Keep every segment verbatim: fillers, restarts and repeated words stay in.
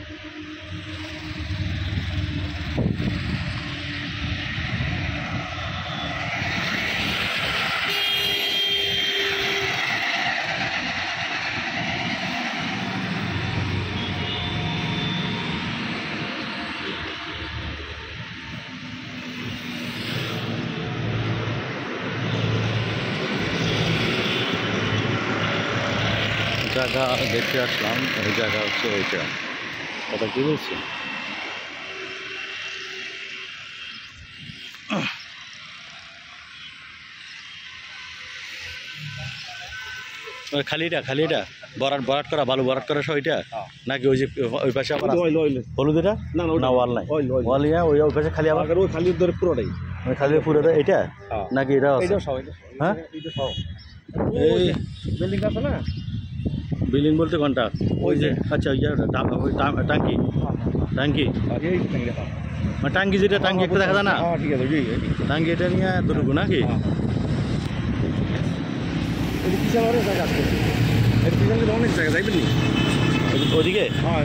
জায়গা দেখে আসলাম, ওই জায়গা হচ্ছে ওইটা। কথা কি বলছি? খালিটা খালিটা বরাট বরাট করা বালু বরাট করা সব ওইটা নাকি ওই যে ওই পাশে আবার হলুদ এটা না না ওয়াল নাই ওয়াল ইয়া ওই ওই পাশে খালি আবার ওই খালি ধরে পুরোটাই ওই খালি পুরোটা এটা নাকি এটা আছে? হ্যাঁ এই বিল্ডিং আছে না, বিল্ডিং বলতে কোনটা? ওই যে আচ্ছা ওই ওই টাঙ্কি টাঙ্কি মানে টাঙ্কি যেটা টাঙ্কি একটা দেখা যায় না, টাঙ্কি এটা নিয়ে এতটুকু নাকি? অনেক জায়গা যাইবেন ওদিকে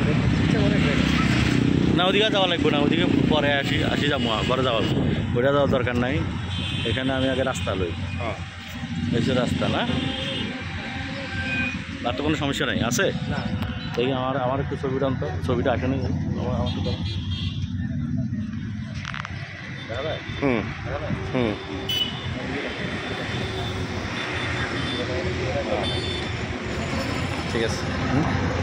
না, ওদিকে যাওয়া লাগবে না, ওদিকে পরে আসি আসি যাবো ঘরে যাওয়া, ওইটা যাওয়ার দরকার নাই। এখানে আমি আগে রাস্তা লই, এসে রাস্তা না, আর তো কোনো সমস্যা নেই আছে। দেখি আমার আমার একটু ছবিটা আনতো, ছবিটা আসে নি হুম হুম ঠিক আছে।